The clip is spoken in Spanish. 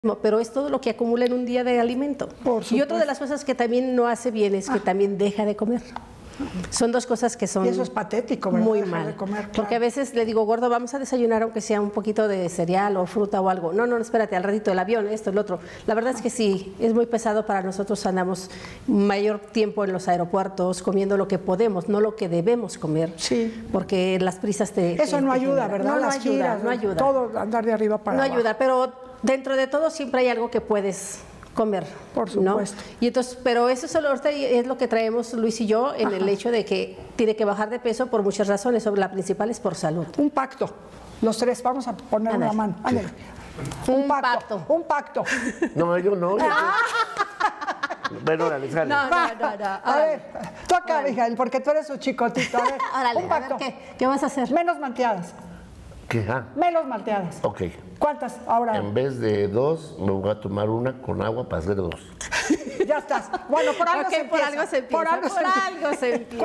pero es todo lo que acumula en un día de alimento. Y otra de las cosas que también no hace bien es que también deja de comer. Son dos cosas que son... Y eso es patético, ¿verdad? Muy Dejar mal. de comer, claro. Porque a veces le digo, gordo, vamos a desayunar aunque sea un poquito de cereal o fruta o algo. No, espérate, al ratito el avión, esto, el otro. La verdad es que sí, es muy pesado para nosotros. Andamos mayor tiempo en los aeropuertos comiendo lo que podemos, no lo que debemos comer. Sí. Porque las prisas Eso no ayuda, ¿verdad? No ayuda, no ayuda. Todo andar de arriba para abajo. No ayuda, pero dentro de todo siempre hay algo que puedes comer, por supuesto, ¿no? Y entonces, pero eso solo es lo que traemos Luis y yo en el hecho de que tiene que bajar de peso por muchas razones, la principal es por salud. Un pacto, los tres, vamos a poner una mano. Ándale. Un pacto. Un pacto. No, yo no. Bueno, órale, sale. No. A ver, toca, Miguel, porque tú eres un chicotito. A ver, órale, un pacto. A ver, ¿qué vas a hacer? Menos malteadas. ¿Qué? Menos malteadas. Ok. ¿Cuántas ahora? En vez de 2, me voy a tomar una con agua para hacer 2. Ya estás. Bueno, por algo se empieza. Por algo se empieza.